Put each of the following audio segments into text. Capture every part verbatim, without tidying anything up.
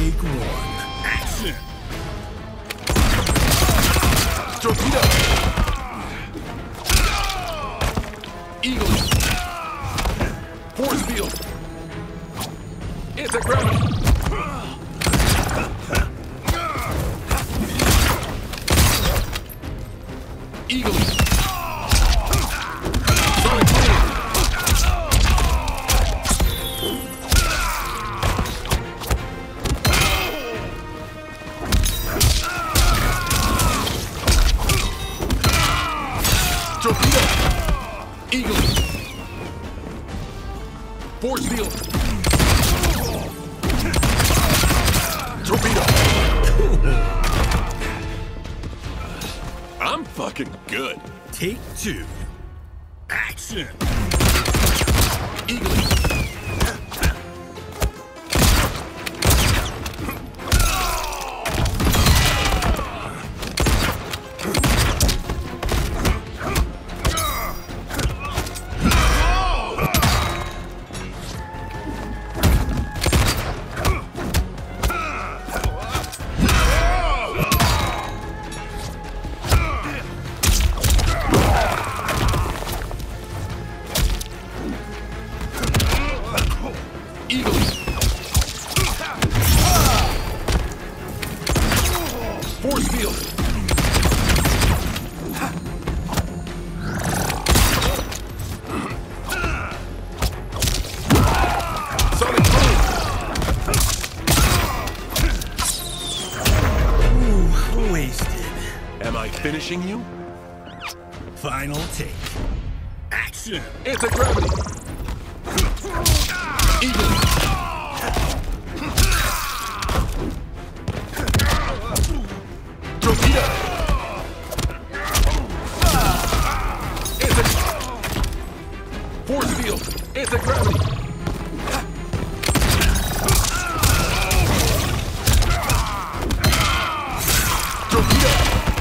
Take one. Action! Torpedo! Eagle! Force field! Anti-gravity! Eagle! Sonic boom! Torpedo! Eagle! Force field! Torpedo! I'm fucking good. Take two. Action! Eagle! Eagle! Force field! Sonic boom! Ooh, wasted. Am I finishing you? Final take. Action! Anti-gravity! Eagle! Torpedo! Anti... Force field! Anti-gravity! Torpedo!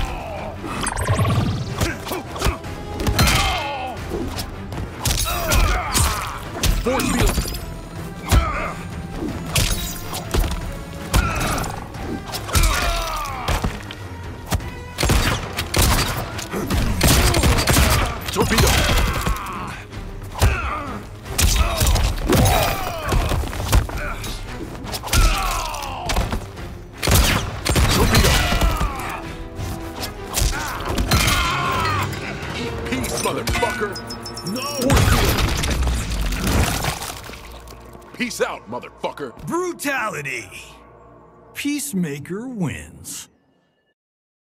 Force field! Torpedo! Torpedo! Eat peace, motherfucker! No! Force field! Peace out, motherfucker! Brutality! Peacemaker wins.